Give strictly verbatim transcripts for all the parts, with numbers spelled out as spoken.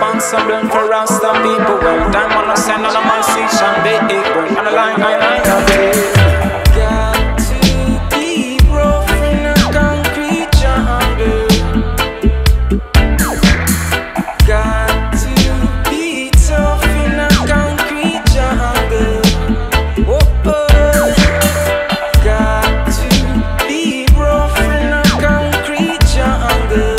responsible for Rasta people. Well, time on a send on a my station, big break on the line, line, line, line. Got to be rough in a concrete jungle. Got to be tough in a concrete jungle. Whoa, oh. Got to be rough in a concrete jungle.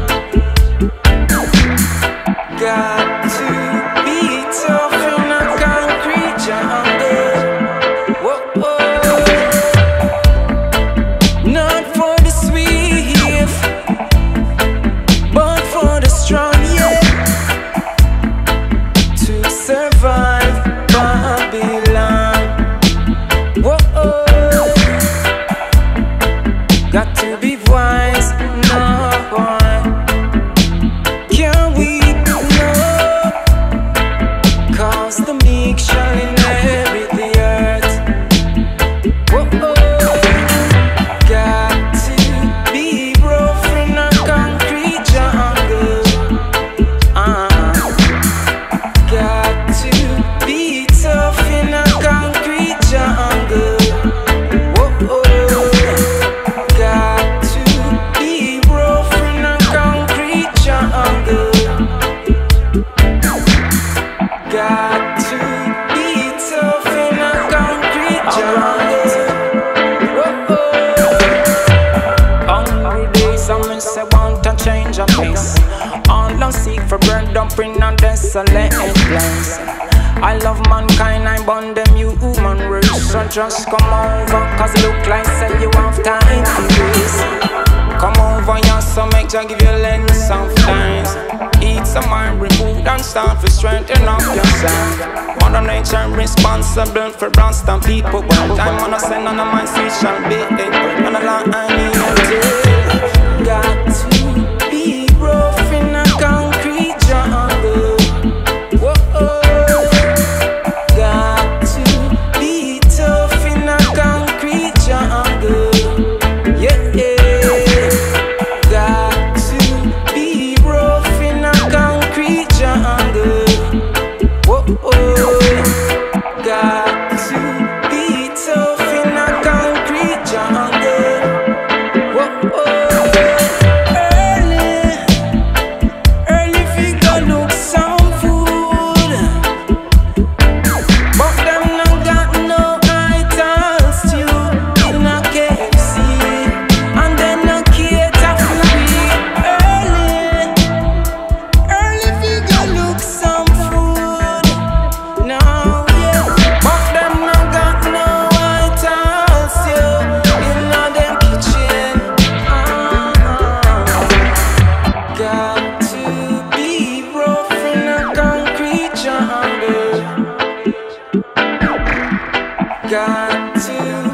Got to be tough in a concrete jungle. Whoa, oh. Not for the swift, but for the strong, yeah. To survive Babylon. Whoa, oh. Got to be wise, no boy. Can we know? Cause the meek shall inherit the earth. Whoa, oh. Got to be rough in a concrete jungle. uh. Got to be tough in a concrete jungle. Whoa, oh. Got to be rough in a concrete jungle. Got to be tough in a concrete jungle. Whoa, oh. Hungry days, some say want to change a pace. All I seek for bread up in a desolate place. I love mankind, I bond them human race. So just come over, cause it look like say you have time for this. Come over here, so make sure give you lens sometimes. Eat some iron food and start to strengthen up yourself. Mother nature responsible for Rasta people. Well, time on a send on a my seed shall be it. On a line I need to. Got to be rough in a concrete jungle. Whoa, oh. Got to be tough in a concrete jungle. Yeah, yeah. Got to be rough in a concrete jungle. Whoa, oh. Got to be tough in a concrete jungle. Whoa, oh. Early, early figure look some food, but them not got no ital stew in a K F C, and then no cater for me. Early, early figure look some food. No, yeah, but them not got no ital stew in a them kitchen. uh-uh. Got to be rough in a concrete jungle. Got to